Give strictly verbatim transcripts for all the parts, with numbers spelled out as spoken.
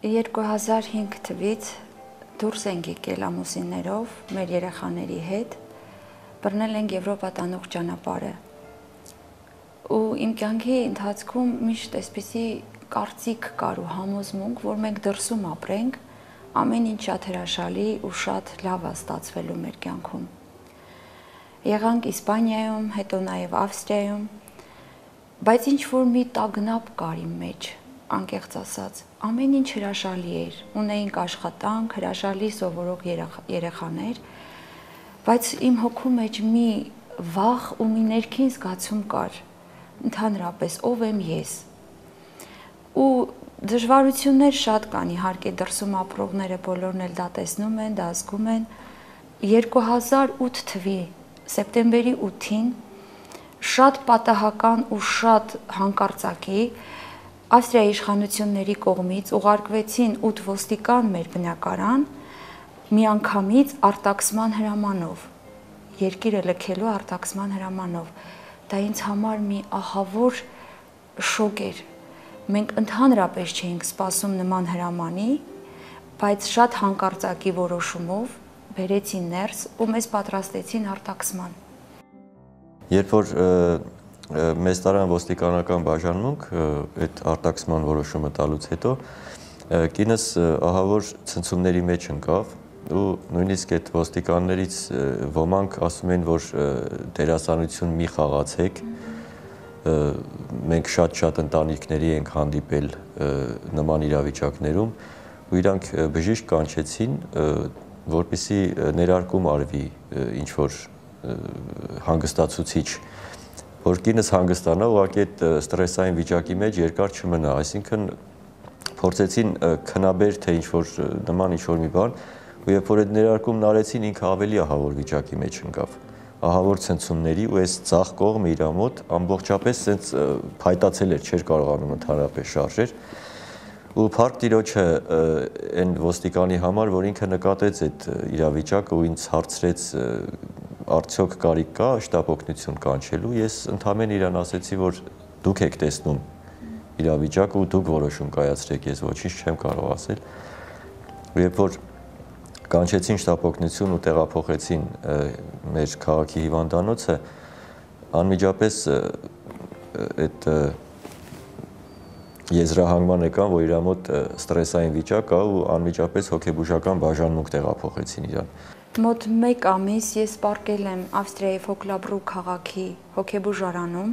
երկու հազար հինգ թվականից դուրս ենք եկել ամուսիններով, մեր երեխաների հետ, բռնել ենք Եվրոպա տանող ճանապարհը։ Ու իմ կյանքի ընթացքում միշտ այսպիսի կարծիք կար ու համոզմունք, որ մենք դրսում ապրենք, ամեն ինչ շատ հրաշալի ու շատ լավ է ստացվելու մեր կյանքում։ Եղանք Իսպանիայում, հետո նաև Ավստրիայում, բայց ինչ որ մի տագնապ կար իմ մեջ, անկեղծ ասած, ամեն ինչ հրաշալի էր, ունեինք աշխատանք, հրաշալի սովորող երեխաներ, բայց իմ հոգու մեջ մի վախ ու մի ներքին զգացում կար, ընդհանրապես ով եմ ես։ Ու դժվարություններ շատ կան, իհարկե դրսում ապրողները բոլորն էլ դա տեսնում են, դա զգում են։ երկու հազար ութ թվականի սեպտեմբերի ութին շատ պատահական ու շատ հանկարծակի Ավստրիայի իշխանությունների կողմից ուղարկվեցին ութ ոստիկան մեր բնակարան միանգամից արտաքսման հրամանով, երկիրը լքելու արտաքսման հրամանով։ Դա ինձ համար մի ահավոր շոկ էր։ Մենք ընդհանրապես չէինք սպասում նման հրամանի, բայց շատ հանկարծակի որոշումով բերեցին ներս ու մեզ պատրաստեցին արտաքսման։ Երբ որ մեզ տարան ոստիկանական բաժանմունք այդ արտաքսման որոշումը տալուց հետո, կինս ահավոր ցնցումների մեջ ընկավ ու նույնիսկ այդ ոստիկաններից ոմանք ասում են, որ դերասանություն մի խաղացեք, մենք շատ-շատ ընտանիքների ենք հանդիպել նման իրավիճակներում ու իրանք բժիշկ կանչեցին, որպեսզի ներարկում արվի ինչ-որ հանգստացուցիչ, որ կինս հանգստանա, ուղղակի այդ ստրեսային վիճակի մեջ երկար չմնա, այսինքն փորձեցին քնաբեր, թե ինչ-որ նման ինչ-որ մի բան, ու երբ որ այդ ներարկումն արեցին, ինքը ավելի ահավոր վիճակի մեջ ընկավ, ահավոր ցնցումների, ու այս ձախ կողմը իր մոտ ամբողջապես սենց փայտացել էր, չէր կարողանում ընդհանրապես շարժեր։ Ու փառք Տիրոջը այն ոստիկանի համար, որ ինքը նկատեց այդ իրավիճակը ու ինձ հարցրեց արդյոք կարիք կա շտապօգնություն կանչելու, ես ընդամենը իրան ասեցի, որ դուք եք տեսնում իրավիճակը ու դուք որոշում կայացրեք, ես ոչինչ չեմ կարող ասել։ Ու երբ որ կանչեցին շտապօգնություն ու տեղափոխեցին մեր քաղաքի հիվանդանոցը, անմիջապես այդ եզրահանգման եկան, որ իր մոտ ստրեսային վիճակ կա ու անմիջապես հոգեբուժական բաժանմունք տեղափոխեցին իրան։ Մոտ մեկ ամիս ես պառկել եմ Ավստրիայի Ֆոկլաբրու քաղաքի հոգեբուժարանում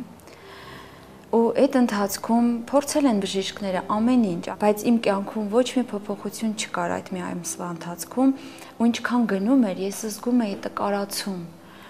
ու այդ ընթացքում փորձել են բժիշկները ամեն ինչ, բայց իմ կյանքում ոչ մի փոփոխություն չկար այդ մի ամսվա ընթացքում ու ինչքան գնում էր, ես զգում էի տկարացում,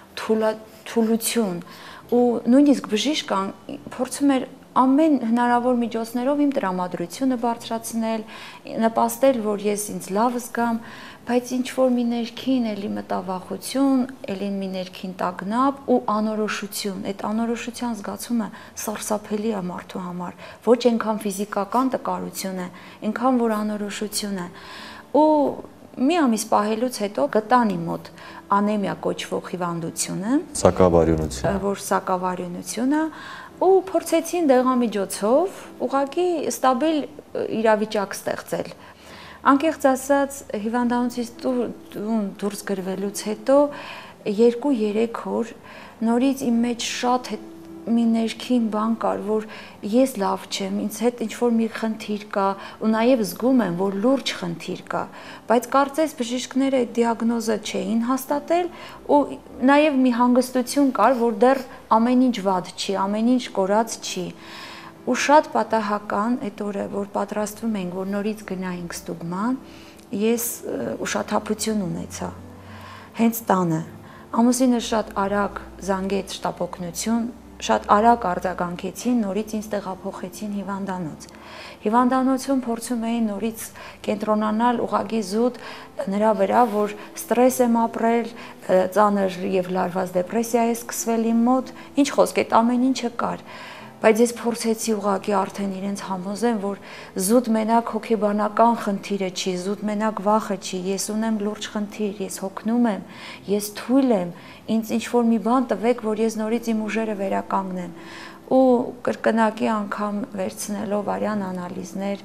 թուլություն ու նույնիսկ բժիշկան փորձում էր ամեն հնարավոր միջոցներով իմ տրամադրությունը բարձրացնել, նպաստել, որ ես ինձ լավ զգամ, բայց ինչ որ մի ներքին էլի մտավախություն, էլի մի ներքին տագնապ ու անորոշություն, այդ անորոշության զգացումը սարսափելի է մարդու համար, ոչ այնքան ֆիզիկական տկարություն է, այնքան որ անորոշություն է։ Ու մի ամիս պահելուց հետո գտան իմ մոտ անեմիա կոչվող հիվանդությունը, սակավարյունություն, որ սակավարյունությունը ու փորձեցին դեղամիջոցով ուղղակի ստաբիլ իրավիճակ ստեղծել։ Անկեղծ ասած, հիվանդանոցից դուրս գրվելուց հետո երկու-երեք օր նորից իմ մեջ շատ մի ներքին բան կար, որ ես լավ չեմ, ինձ հետ ինչ-որ մի խնդիր կա ու նաև զգում եմ, որ լուրջ խնդիր կա, բայց կարծես բժիշկները այդ դիագնոզը չէին հաստատել ու նաև մի հանգստություն կար, որ դեռ ամեն ինչ վատ չի, ամեն ինչ կորած չի։ Ու շատ պատահական այդ օրը, որ պատրաստվում ենք, որ նորից գնայինք ստուգման, ես ուշաթափություն ունեցա, հենց տանը։ Ամուսինը շատ արագ զանգեց շտապօգնություն, շատ արագ արձագանքեցին, նորից ինձ տեղափոխեցին հիվանդանոց։ Հիվանդանոցում փորձում էին նորից կենտրոնանալ ուղղակի զուտ նրա վրա, որ ստրես եմ ապրել, ծանր եւ լարված դեպրեսիա է սկսվել իմ մոտ, ինչ խոսք, այդ ամեն ինչը կար։ Բայց ես փորձեցի ուղղակի արդեն իրենց համոզեմ, որ զուտ մենակ հոգեբանական խնդիրը չի, զուտ մենակ վախը չի, ես ունեմ լուրջ խնդիր, ես հոգնում եմ, ես թույլ եմ, ինձ ինչ-որ մի բան տվեք, որ ես նորից իմ ուժերը վերականգնեմ։ Ու կրկնակի անգամ վերցնելով արյան անալիզներ,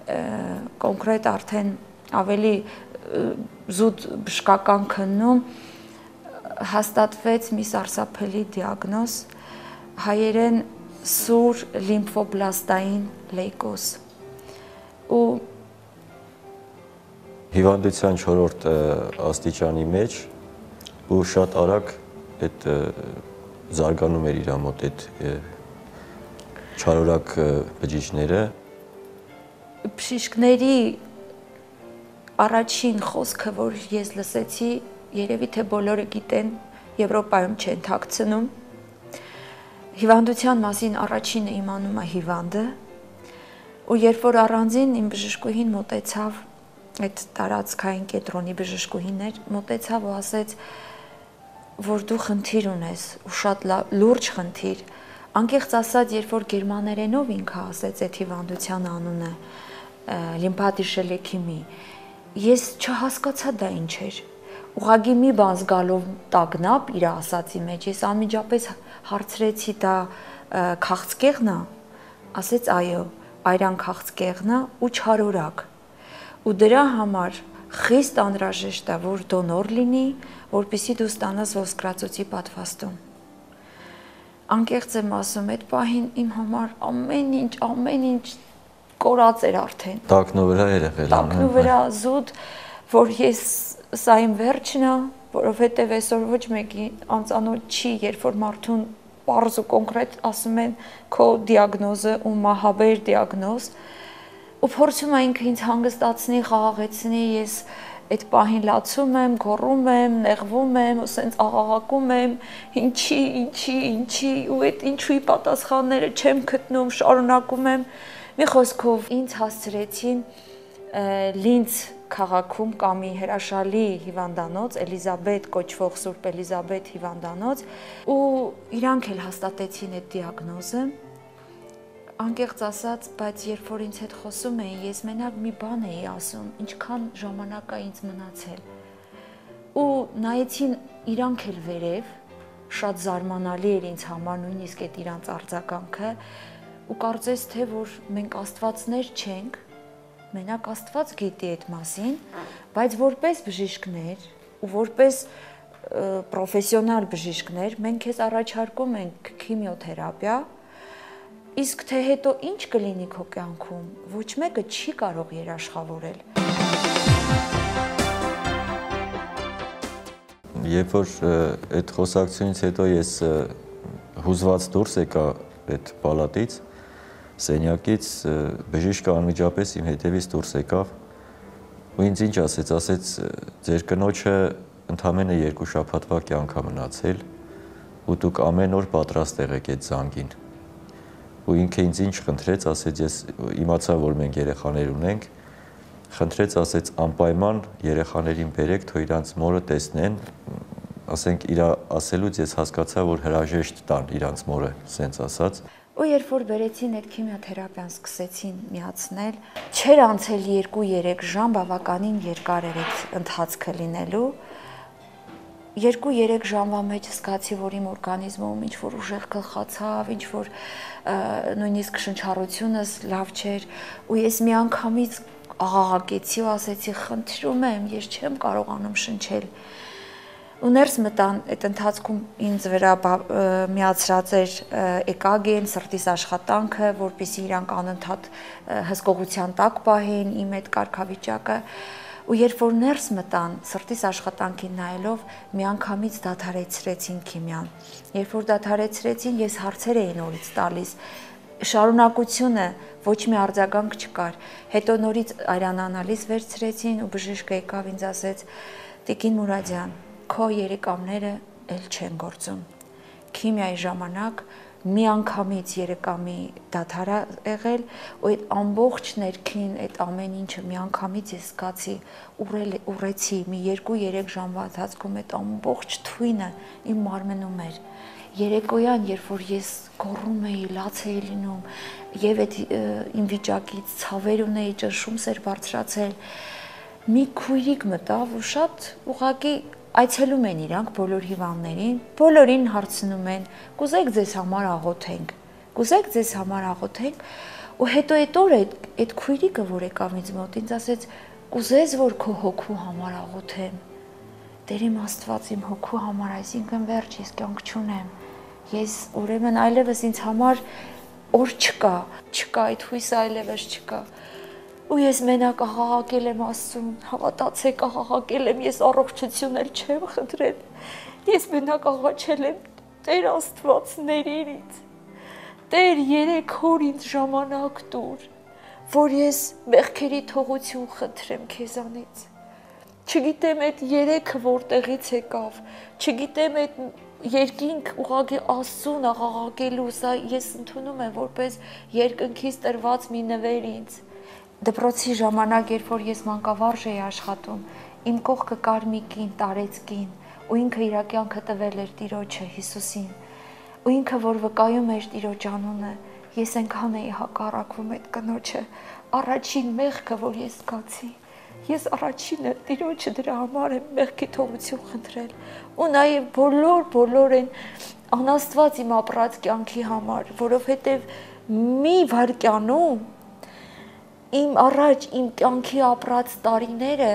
կոնկրետ արդեն ավելի զուտ բժշկական քննում հաստատվեց մի սարսափելի դիագնոզ՝ հայերեն սուր լիմֆոբլաստային լեյկոզ։ Ու հիվանդության չորրորդ աստիճանի մեջ ու շատ արագ այդ զարգանում էր իր մոտ այդ չարորակ բջիջները։ Բժիշկների առաջին խոսքը, որ ես լսեցի, երևի թե բոլորը գիտեն, Եվրոպայում չեն թաքցնում, հիվանդության մասին առաջինը իմանում է հիվանդը, ու երբ որ առանձին իմ բժշկուհին մոտեցավ, այդ տարածքային կենտրոնի բժշկուհին էր, մոտեցավ ու ասեց, որ դու խնդիր ունես, ու շատ լուրջ խնդիր։ Անկեղծ ասած, երբ որ գերմաներենով ինքը ասեց այդ հիվանդության անունը, լիմֆադիշելեքիմի, ես չհասկացա դա ինչ էր։ Ուղղակի մի բան զգալով տագնապ իր ասացի մեջ, ես անմիջապես հարցրեցի դա քաղցկեղն է, ասեց այո, այրան քաղցկեղն է ու չարորակ։ Ու դրա համար խիստ անհրաժեշտ է, որ դոնոր լինի, որպեսզի դու ստանաս ոսկրածոցի պատվաստում։ Անկեղծ եմ ասում, այդ պահին իմ համար ամեն ինչ, ամեն ինչ կորած էր արդեն։ Տակնու վրա էր եղել։ Տակնու վրա զուտ, որ ես սա իմ վերջն է, որովհետև այսօր ոչ մեկի անծանոթ չի, երբ որ մարդուն պարզ ու կոնկրետ ասում են քո դիագնոզը ու մահաբեր դիագնոզ, ու փորձում է ինքը ինձ հանգստացնի, խաղաղեցնի, ես այդ պահին լացում եմ, գոռում եմ, նեղվում եմ, ու սենց աղաղակում եմ, ինչի, ինչի, ինչի, ու այդ ինչուի պատասխանները չեմ գտնում, շարունակում եմ։ Մի խոսքով ինձ հասցրեցին Լինց քաղաքում կա մի հրաշալի հիվանդանոց, Էլիզաբետ կոչվող Սուրբ Էլիզաբետ հիվանդանոց, ու իրանք էլ հաստատեցին այդ դիագնոզը։ Անկեղծ ասած, բայց երբ որ ինձ հետ խոսում էին, ես մենակ մի բան էի ասում, ինչքան ժամանակ է ինձ մնացել։ Ու նայեցին իրանք էլ վերև, շատ զարմանալի էր ինձ համար նույնիսկ այդ իրանց արձագանքը, ու կարծես թե որ մենք աստվածներ չենք, մենակ Աստված գիտի այդ մասին, բայց որպես բժիշկներ ու որպես պրոֆեսիոնալ բժիշկներ մենք քեզ առաջարկում ենք քիմիոթերապիա, իսկ թե հետո ինչ կլինի քո կյանքում, ոչ մեկը չի կարող երաշխավորել։ Երբ որ այդ խոսակցությունից հետո ես հուզված դուրս եկա այդ պալատից, սենյակից, բժիշկը անմիջապես իմ հետևից դուրս եկավ ու ինձ ինչ ասեց, ասեց ձեր կնոջը ընդամենը երկու շաբաթվա կյանք է մնացել ու դուք ամեն օր պատրաստ եղեք այդ զանգին։ Ու ինքը ինձ ինչ խնդրեց, ասեց ես իմացա, որ մենք երեխաներ ունենք, խնդրեց, ասեց անպայման երեխաներին բերեք, թող իրանց մորը տեսնեն, ասենք իր ասելուց ես հասկացա, որ հրաժեշտ տան իրանց մորը, սենց ասած։ Ու երբ որ բերեցին այդ քիմիոթերապիան սկսեցին միացնել, չէր անցել երկու-երեք ժամ, բավականին երկար էր այդ ընթացքը լինելու։ Երկու-երեք ժամվա մեջ զգացի, որ իմ օրգանիզմում ինչ որ ուժեղ գլխացավ, ինչ որ նույնիսկ շնչառությունս լավ չէր, ու ես միանգամից աղաղակեցի ու ասեցի, խնդրում եմ, ես չեմ կարողանում շնչել։ Ու ներս մտան այդ ընթացքում ինձ վրա միացրած էր E K G-ն, սրտիս աշխատանքը, որպեսզի իրանք անընդհատ հսկողության տակ պահեն իմ այդ կարգավիճակը։ Ու երբ որ ներս մտան սրտիս աշխատանքին նայելով, միանգամից դադարեցրեցին քիմիան։ Երբ որ դադարեցրեցին, ես հարցեր էի նորից տալիս, շարունակությունը ոչ մի արձագանք չկար։ Հետո նորից այրանանալիզ վերցրեցին ու բժիշկը եկավ ինձ ասեց, Տիկին Մուրադյան, քո երեկամները էլ չեն գործում։ Քիմիայի ժամանակ միանգամից երեկամի դադար է եղել, ու այդ ամբողջ ներքին այդ ամեն ինչը միանգամից ես զգացի, ուռեցի մի երկու-երեք ժամվա ընթացքում այդ ամբողջ թույնը իմ մարմնում էր։ Երեկոյան, երբ որ ես գոռում էի, լաց էի լինում, եւ այդ իմ վիճակից ցավեր ունեի, ճնշումս էր բարձրացել, մի քույրիկ մտավ ու շատ ուղղակի այցելում են իրանք բոլոր հիվանդներին, բոլորին հարցնում են, կուզեք ձեզ համար աղոթենք, կուզեք ձեզ համար աղոթենք, Ու հետո այդ օրը այդ քույրիկը, որ եկավ ինձ մոտ, ինձ ասեց, «Կուզես, որ քո հոգու համար աղոթեմ»։ Տեր իմ Աստված, իմ հոգու համար, այսինքն վերջ, ես կյանք չունեմ։ Ես ուրեմն այլևս ինձ համար օր չկա, չկա այդ հույսը այլևս չկա։ Ու ես մենակ աղաղակել եմ Աստծուն, հավատացեք, աղաղակել եմ, ես առողջություն էլ չեմ խնդրել։ Ես մենակ աղաչել եմ, Տեր Աստված, ների ինձ։ Տեր, երեք օր ինձ ժամանակ տուր, որ ես մեղքերի թողություն խնդրեմ քեզանից։ Չգիտեմ այդ երեքը որտեղից եկավ, չգիտեմ այդ երկինք ուղղակի Աստծուն աղաղակելու, սա ես ընդունում եմ որպես երկնքից տրված մի նվեր ինձ։ Դպրոցի ժամանակ, երբ որ ես մանկավարժ էի աշխատում, իմ կողքը կար մի կին, տարեց կին, ու ինքը իր կյանքը տվել էր Տիրոջը Հիսուսին, ու ինքը որ վկայում էր Տիրոջ անունը, ես այնքան էի հակառակվում այդ կնոջը, առաջին մեղքը, որ ես զգացի, ես առաջինը Տիրոջը դրա համար եմ մեղքի թողություն խնդրել, ու նաև բոլոր բոլոր են անաստված իմ ապրած կյանքի համար, որովհետև մի վայրկյանում իմ առաջ իմ կյանքի ապրած տարիները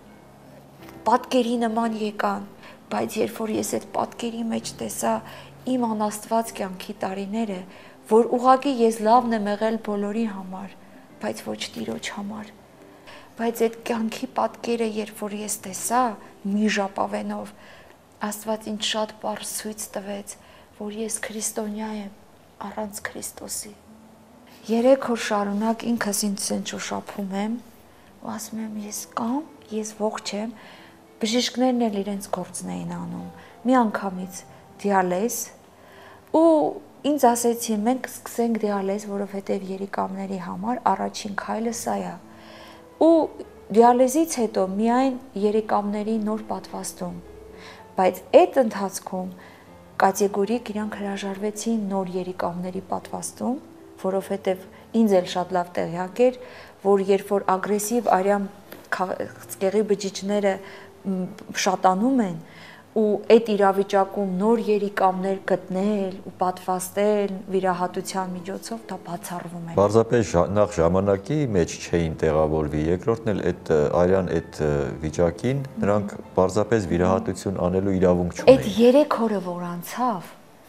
պատկերի նման եկան, բայց երբ որ ես այդ պատկերի մեջ տեսա իմ անաստված կյանքի տարիները, որ ուղղակի ես լավն եմ եղել բոլորի համար, բայց ոչ Տիրոջ համար, բայց այդ կյանքի պատկերը, երբ որ ես տեսա մի ժապավենով, Աստված ինձ շատ պարզ ցույց տվեց, որ ես քրիստոնյա եմ առանց Քրիստոսի։ Երեք օր շարունակ ինքս ինձ շոշափում եմ ու ասում եմ ես կամ, ես ողջ եմ, բժիշկներն էլ իրենց գործն էին անում, մի անգամից դիալեզ ու ինձ ասեցին մենք սկսենք դիալեզ, որովհետև երիկամների համար առաջին քայլը սա է ու դիալեզից հետո միայն երիկամների նոր պատվաստում, բայց այդ ընթացքում կատեգորիկ իրանք հրաժարվեցին նոր երիկամների պատվաստում, որովհետև ինձ էլ շատ լավ տեղյակ էր, որ երբ որ ագրեսիվ արյան խցկեղի բջիջները շատանում են ու այդ իրավիճակում նոր երիկամներ գտնել ու պատվաստել վիրահատության միջոցով դա բացառվում է։ Պարզապես նախ ժամանակի մեջ չէին տեղավորվի, երկրորդն էլ այդ արյան այդ վիճակին նրանք պարզապես վիրահատություն անելու իրավունք չունեին։ Այդ երեք օրը որ անցավ,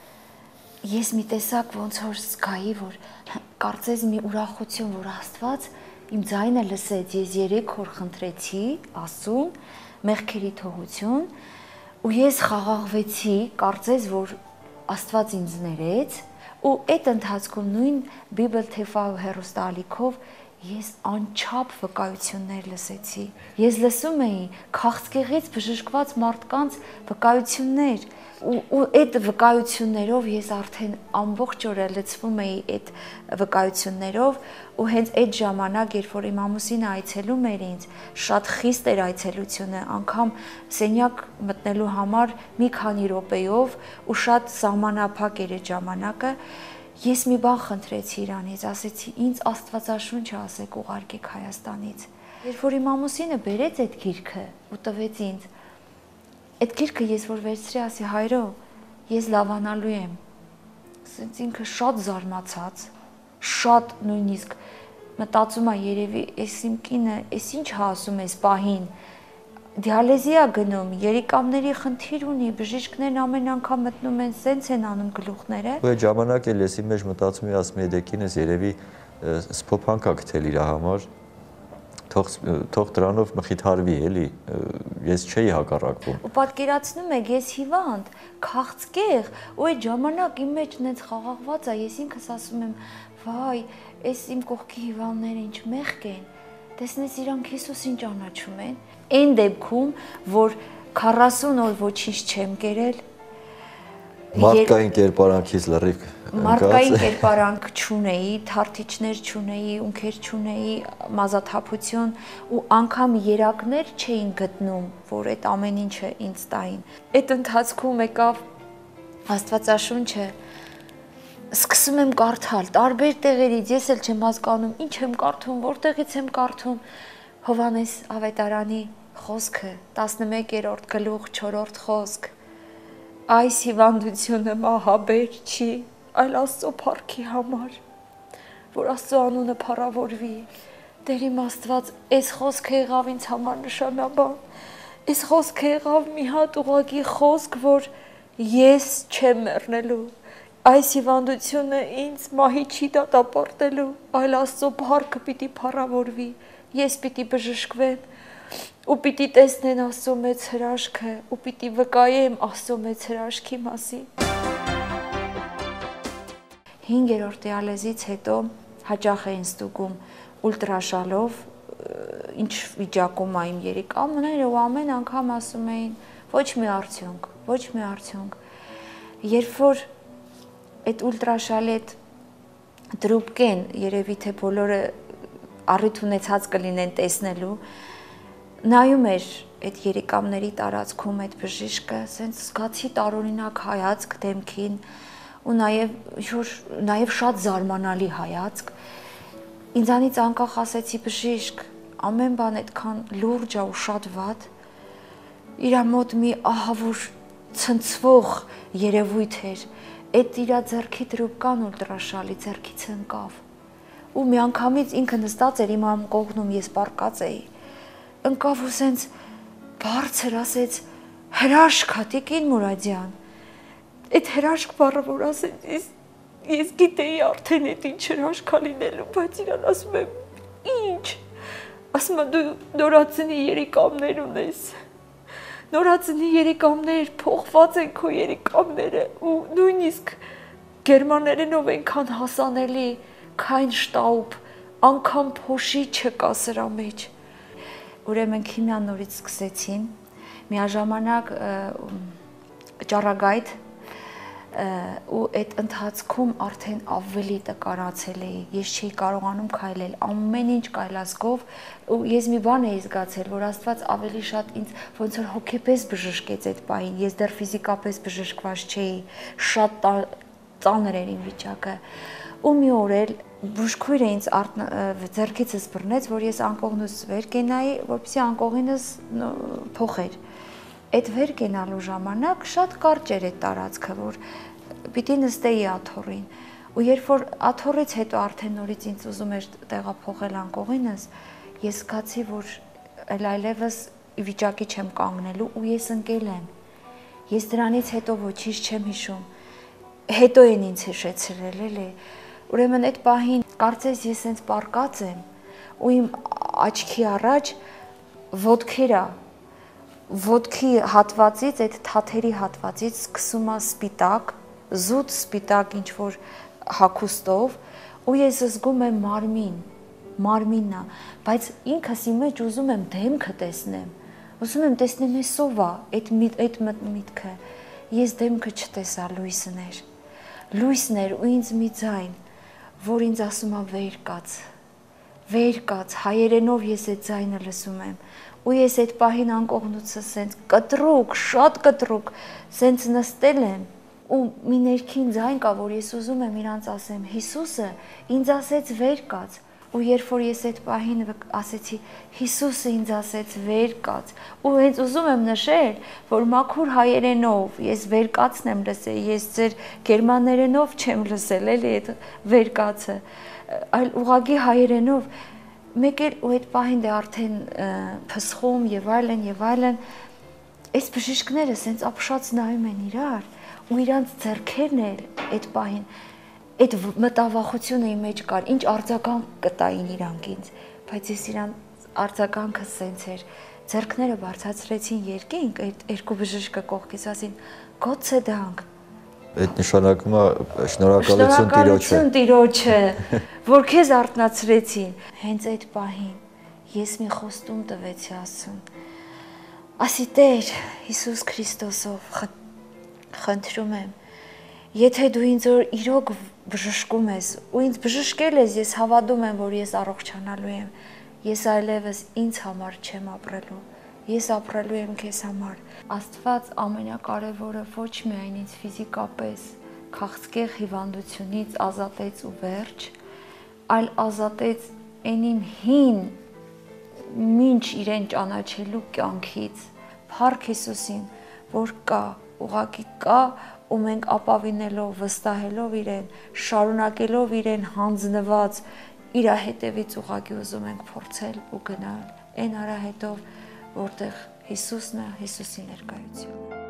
ես մի տեսակ ոնց որ զգայի, որ կարծես մի ուրախություն, որ Աստված իմ ձայնը լսեց, ես երեք օր խնդրեցի Աստծուն մեղքերի թողություն ու ես խաղաղվեցի, կարծես որ Աստված ինձ ներեց ու այդ ընթացքում նույն Bible T V հեռուստաալիքով ես անչափ վկայություններ լսեցի։ Ես լսում էի քաղցկեղից բժշկված մարդկանց վկայություններ ու այդ վկայություններով ես արդեն ամբողջ օրը լցվում էի այդ վկայություններով ու հենց այդ ժամանակ, երբ որ իմ ամուսինը այցելում էր ինձ, շատ խիստ էր այցելությունը, անգամ սենյակ մտնելու համար մի քանի րոպեով ու շատ սահմանափակ էր այդ ժամանակը, ես մի բան խնդրեցի Իրանից, ասեցի ինձ Աստվածաշունչը ասեք ուղարկեք Հայաստանից։ Երբ որ իմ ամուսինը բերեց այդ գիրքը ու տվեց ինձ, այդ գիրքը ես որ վերցրի, ասի հայրո, ես լավանալու եմ։ Ասենց ինքը շատ զարմացած, շատ նույնիսկ մտածում է երևի, էս իմ կինը, էս ինչ հա ասում էս պահին, դիալեզի է գնում, երիկամների խնդիր ունի, բժիշկներն ամեն անգամ մտնում են, սենց են անում գլուխները։ Ու այդ ժամանակ էլ ես իմ մեջ մտածում եմ, ասում եմ, դե կինս երևի սփոփանք է գտել իր համար, թող թող դրանով մխիթարվի, էլի, ես չէի հակառակվում։ Ու պատկերացնում եք, ես հիվանդ, քաղցկեղ, ու այդ ժամանակ իմ մեջ նենց խաղաղված է, ես ինքս ասում եմ, վայ, էս իմ կողքի հիվանդները ինչ մեղք են, տեսնես իրանք Հիսուսին ճանաչում են։ Այն դեպքում, որ քառասուն օր ոչինչ չեմ կերել, մարդկային կերպարանքից լրիվ մարդկային կերպարանք չունեի, թարթիչներ չունեի, ունքեր չունեի, մազաթափություն ու անգամ երակներ չէին գտնում, որ այդ ամեն ինչը ինձ տային։ Այդ ընթացքում եկավ Աստվածաշունչը, սկսում եմ կարդալ տարբեր տեղերից, ես էլ չեմ հասկանում, ինչ եմ կարդում, որտեղից եմ կարդում Հովհաննես ավետարանի խոսքը, տասնմեկերորդ գլուխ, չորրորդ խոսք։ Այս հիվանդությունը մահաբեր չի, այլ Աստծո փառքի համար, որ Աստծո անունը փառավորվի։ Տեր իմ Աստված, այս խոսքը եղավ ինձ համար նշանաբան։ Այս խոսքը եղավ մի հատ ուղղակի խոսք, որ ես չեմ մեռնելու։ Այս հիվանդությունը ինձ մահի չի դատապարտելու, այլ Աստծո փառքը պիտի փառավորվի։ Ես պիտի բժշկվեմ ու պիտի տեսնեն Աստծո մեծ հրաշքը ու պիտի վկայեմ Աստծո մեծ հրաշքի մասին։ Հինգերորդ դիալեզից հետո հաճախ էին ստուգում ուլտրաշալով ինչ վիճակում է իմ երիկամները ու ամեն անգամ ասում էին ոչ մի արդյունք, ոչ մի արդյունք։ Երբ որ այդ ուլտրաշալի այդ դրուպկեն երևի թե բոլորը առիթ ունեցած կլինեն տեսնելու, նայում էր այդ երիկամների տարածքում այդ բժիշկը, սենց զգացի տարօրինակ հայացք դեմքին ու նաև նաև շատ զարմանալի հայացք։ Ինձանից անկախ ասեցի բժիշկ, ամեն բան այդքան լուրջ է ու շատ վատ։ Իրա մոտ մի ահավոր ցնցվող երևույթ էր, այդ իրա ձեռքի դրուպկան ուլտրաշալի ձեռքից ընկավ։ Ու միանգամից ինքը նստած էր իմ անկողնում, ես պառկած էի։ Ընկավ ու սենց բարձր ասեց հրաշք Տիկին Մուրադյան։ Այդ հրաշք բառը որ ասեց, ես ես գիտեի արդեն այդ ինչ հրաշք է լինելու, բայց իրան ասում եմ ինչ։ Ասում եմ դու նորածնի երիկամներ ունես։ Նորածնի երիկամներ, փոխված են քո երիկամները ու նույնիսկ գերմաներենով այնքան հասանելի, քայն շտաուբ, անգամ փոշի չկա սրա մեջ։ Ուրեմն քիմիան նորից սկսեցին, միաժամանակ ճառագայթ ու այդ ընթացքում արդեն ավելի տկարացել էի, ես չէի կարողանում քայլել, ամեն ինչ կայլազգով ու ես մի բան էի զգացել, որ Աստված ավելի շատ ինձ ոնց որ հոգեպես բժշկեց այդ պահին, ես դեռ ֆիզիկապես բժշկված չէի, շատ ծանր էր իմ վիճակը ու մի օր էլ բուժքույրը ինձ ձեռքիցս բռնեց, որ ես անկողնուս վեր կենայի, որպեսզի անկողինս փոխեր։ Այդ վեր կենալու ժամանակ շատ կարճ էր այդ տարածքը, որ պիտի նստեի աթոռին։ Ու երբ որ աթոռից հետո արդեն նորից ինձ ուզում էր տեղափոխել անկողինս, ես զգացի, որ այլևս վիճակի չեմ կանգնելու ու ես ընկել եմ։ Ես դրանից հետո ոչինչ չեմ հիշում։ Հետո են ինձ հիշեցրել, էլի։ Ուրեմն այդ պահին կարծես ես ինձ պարկած եմ ու իմ աչքի առաջ ոտքերա, ոտքի հատվածից, այդ թաթերի հատվածից սկսում է սպիտակ, զուտ սպիտակ ինչ-որ հագուստով ու ես զգում եմ մարմին, մարմինն է, բայց ինքս իմ մեջ ուզում եմ դեմքը տեսնեմ, ուզում եմ տեսնեմ ես ով է, այդ միտքը, ես դեմքը չտեսա, լույսն էր, լույսն էր ու ինձ մի ձայն, որ ինձ ասում է վեր կաց, վեր կաց, հայերենով ես այդ ձայնը լսում եմ, ու ես այդ պահին անկողնուցս սենց կտրուկ, շատ կտրուկ, սենց նստել եմ, ու մի ներքին ձայն կա, որ ես ուզում եմ իրանց ասեմ, Հիսուսը ինձ ասեց վեր կաց, ու երբ որ ես այդ պահին ասեցի, Հիսուսը ինձ ասեց վեր կաց, ու հենց ուզում եմ նշել, որ մաքուր հայերենով ես վեր կացն եմ լսել, ես ձեր գերմաներենով չեմ լսել, էլի այդ վեր կացը, այլ ուղղակի հայերենով, մեկ էլ ու այդ պահին դե արդեն փսխում եւ այլն եւ այլն, այս բժիշկները սենց ապշած նայում են իրար, ու իրանց ձեռքերն էլ այդ պահին այդ մտավախությունը իմ մեջ կար, ինչ արձագանք կտային իրանք ինձ, բայց ես իրան արձագանքը սենց էր, ձեռքները բարձրացրեցին երկինք, այդ երկու բժիշկը կողքից ասին, գոհ դանք։ Այդ նշանակում է շնորհակալություն Տիրոջը։ Շնորհակալություն Տիրոջը, որ քեզ արթնացրեցին։ Հենց այդ պահին ես մի խոստում տվեցի Աստծուն։ Ասի Տեր Հիսուս Քրիստոսով խնդրում եմ, եթե դու ինձ իրոք բժշկում ես ու ինձ բժշկել ես, ես հավատում եմ, որ ես առողջանալու եմ, ես այլևս ինձ համար չեմ ապրելու, ես ապրելու եմ քեզ համար։ Աստված ամենակարևորը ոչ միայն ինձ ֆիզիկապես քաղցկեղ հիվանդությունից ազատեց ու վերջ, այլ ազատեց այն իմ հին մինչ իրեն ճանաչելու կյանքից, Փառք Հիսուսին, որ կա, ուղղակի կա ու մենք ապավինելով, վստահելով իրեն, շարունակելով իրեն հանձնված իր հետևից ուղղակի ուզում ենք փորձել ու գնալ այն արահետով, որտեղ Հիսուսն է, Հիսուսի ներկայությունը։